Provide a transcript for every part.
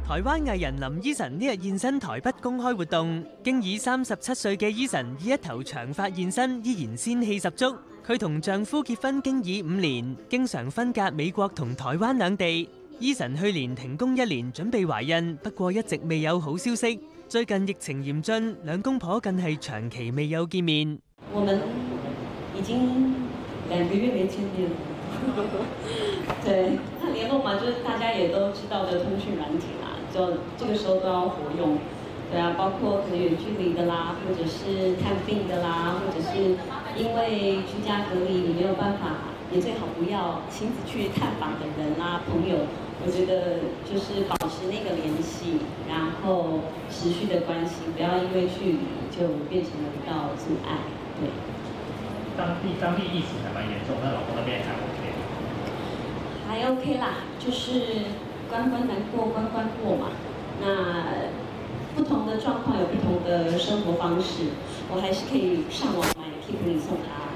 台灣藝人林依晨呢日現身台北公開活動，經已37歲嘅依晨以一頭長髮現身，依然仙氣十足。佢同丈夫結婚經已5年，經常分隔美國同台灣兩地。依晨去年停工1年，準備懷孕，不過一直未有好消息。最近疫情嚴峻，兩公婆更係長期未有見面。 我們已經2個月沒見面了。對，那聯絡嘛，就是大家也都知道的通訊軟體啦，就這個時候都要活用。對啊，包括可能遠距離的啦，或者是探病的啦，或者是因為居家隔離你沒有辦法，也最好不要親自去探訪的人啦、朋友。我覺得就是保持那個聯繫，然後持續的關係，不要因為距離就變成了一道阻礙。對。 當地疫情還蠻嚴重，那老公那邊還 OK？ 還 OK 啦，就是關關難過關關過嘛。那不同的狀況有不同的生活方式，我還是可以上網買 Keep 送他。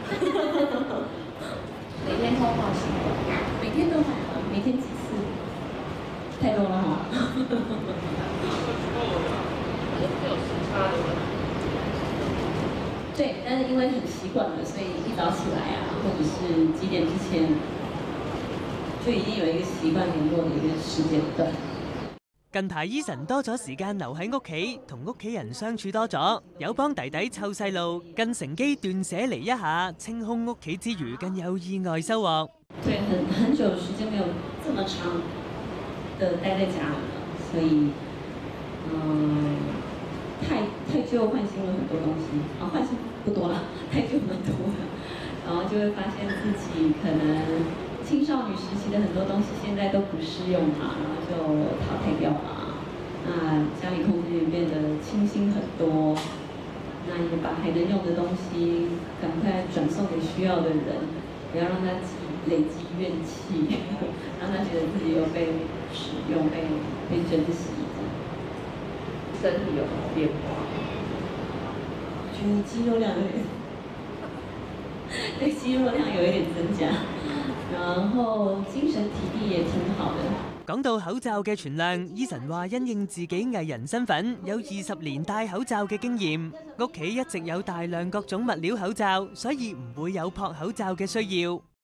每天通話是嗎？每天都買嗎？每天幾次？太多了哈。 有時差的問題。 對，但是因為很習慣了，所以一早起來啊，或者是幾點之前，就已經有一個習慣聯絡的一個時間段。 近排依晨多咗時間留喺屋企，同屋企人相處多咗，有幫弟弟湊細路，更乘機斷捨離一下，清空屋企之餘，更有意外收穫。 對，很久時間沒有這麼長的待在家裡了，所以，太舊換新了很多東西，啊，換新不多了，太舊蠻多了，然後就會發現自己可能青少女時期的很多東西現在都不適用嘛，然後就淘汰掉了。那家裡空間變得清新很多，那也把還能用的東西趕快轉送給需要的人，不要讓他累積怨氣，讓他覺得自己有被使用、被珍惜。 身體有什麼變化？ 我覺得肌肉量有點，對，肌肉量有一點增加，然後精神體力也挺好的。 講到口罩嘅存量，依晨話因應自己藝人身份，有20年戴口罩嘅經驗，屋企一直有大量各種物料口罩，所以唔會有撲口罩嘅需要。